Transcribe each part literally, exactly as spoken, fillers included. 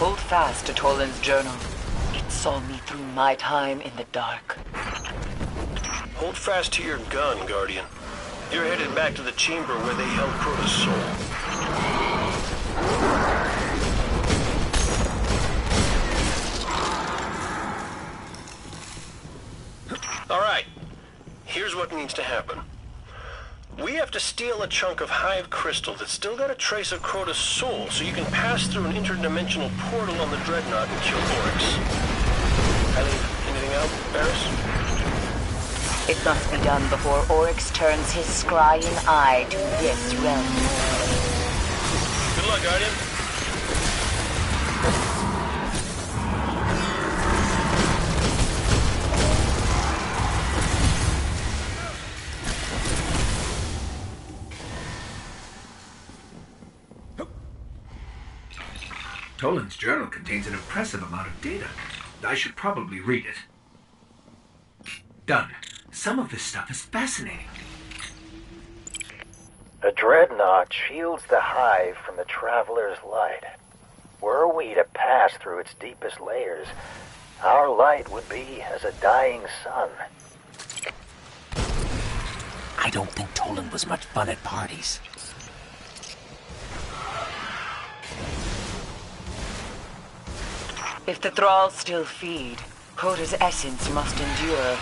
Hold fast to Toland's journal. It saw me through my time in the dark. Hold fast to your gun, Guardian. You're headed back to the chamber where they held Crota's soul. Alright, here's what needs to happen. We have to steal a chunk of Hive crystal that's still got a trace of Crota's soul, so you can pass through an interdimensional portal on the Dreadnought and kill Oryx. I leave anything out, Barris? It must be done before Oryx turns his scrying eye to this realm. Good luck, Guardian. Toland's journal contains an impressive amount of data. I should probably read it. Done. Some of this stuff is fascinating. The Dreadnought shields the Hive from the Traveler's light. Were we to pass through its deepest layers, our light would be as a dying sun. I don't think Toland was much fun at parties. If the thralls still feed, Crota's essence must endure.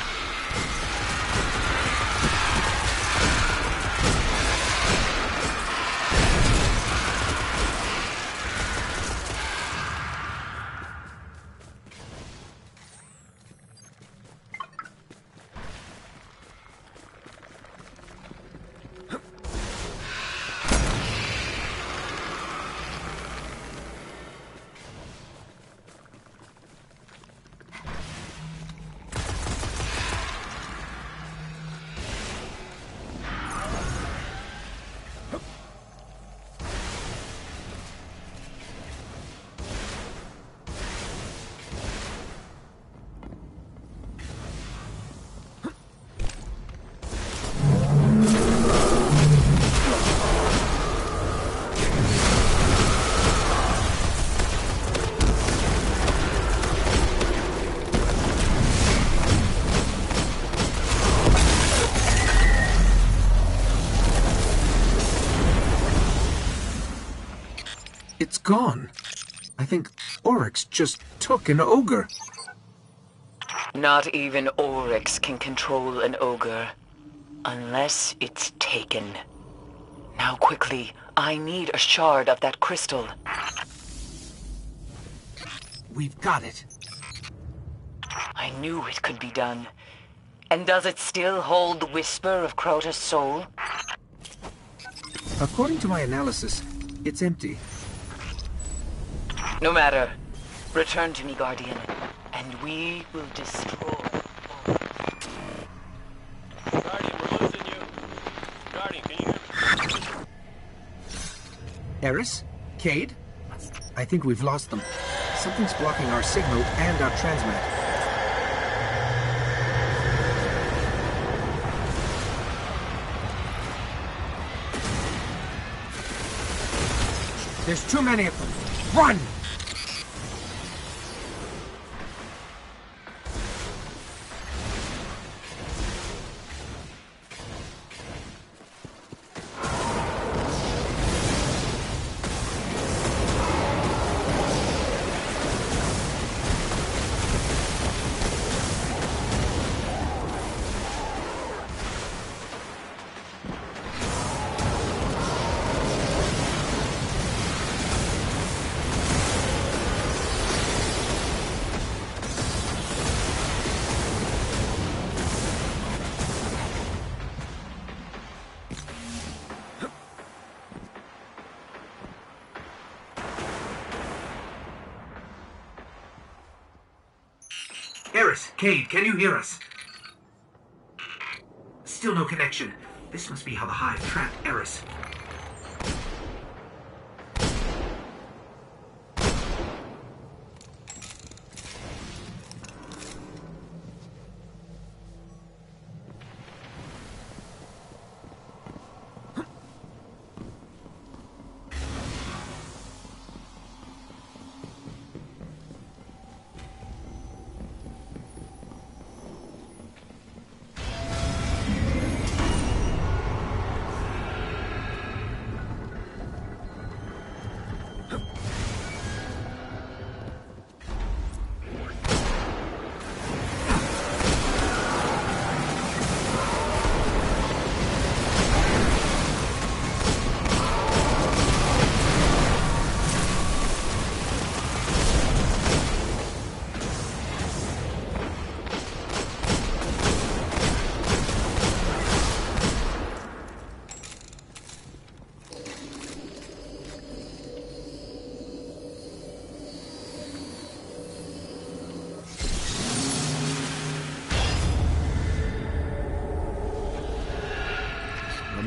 It's gone. I think Oryx just took an ogre. Not even Oryx can control an ogre. Unless it's taken. Now quickly, I need a shard of that crystal. We've got it. I knew it could be done. And does it still hold the whisper of Crota's soul? According to my analysis, it's empty. No matter. Return to me, Guardian, and we will destroy. Guardian, we're losing you. Guardian, can you hear me? Eris? Cade? I think we've lost them. Something's blocking our signal and our transmat. There's too many of them. Run! Eris, Cade, can you hear us? Still no connection. This must be how the Hive trapped Eris.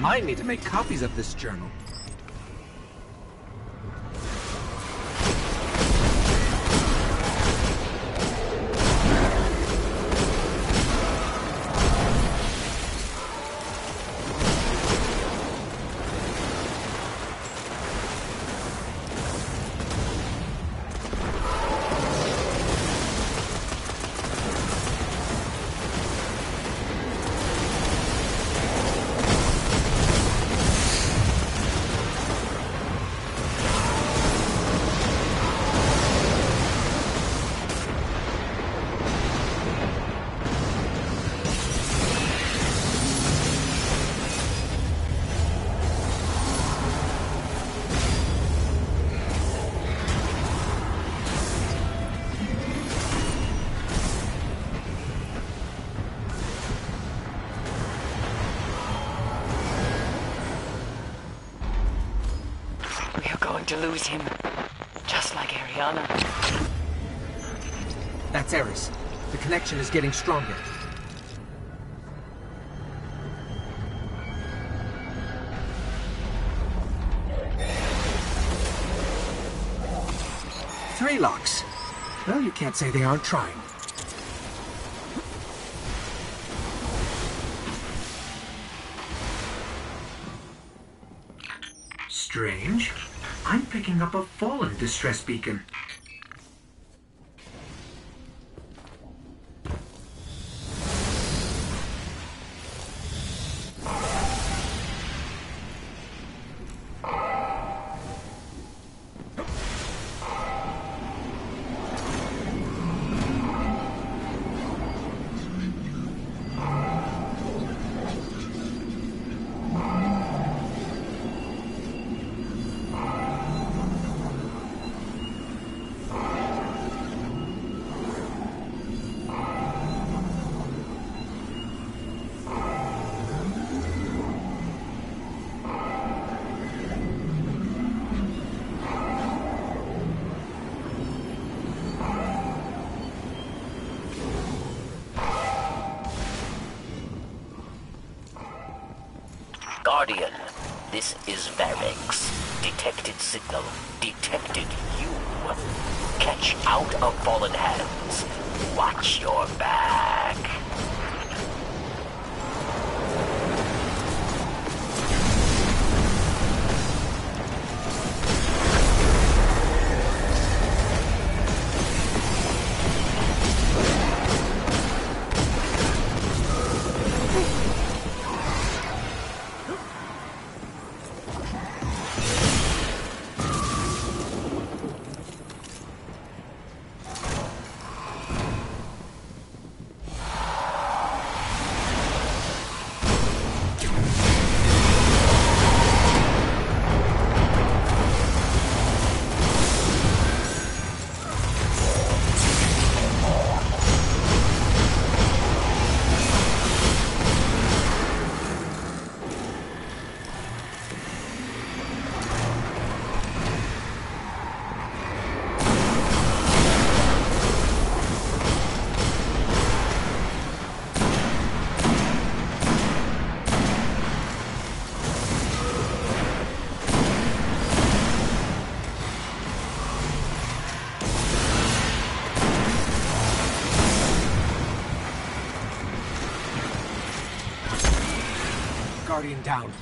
might need to make copies of this journal. To lose him, just like Ariana. That's Eris. The connection is getting stronger. Three locks. Well, you can't say they aren't trying. Strange. I'm picking up a fallen distress beacon. Guardian, this is Varix. Detected signal. Detected you. Catch out of fallen hands. Watch your back. Guardian down.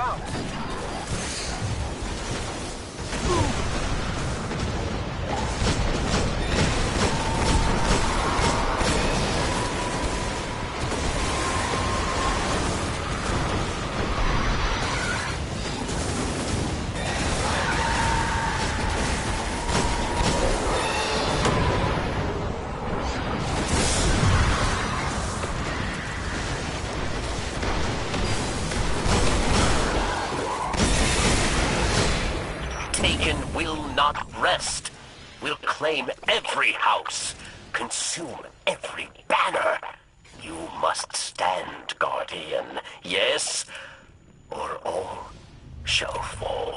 out. Taken will not rest. We'll claim every house, consume every banner. You must stand, Guardian. Yes, or all shall fall.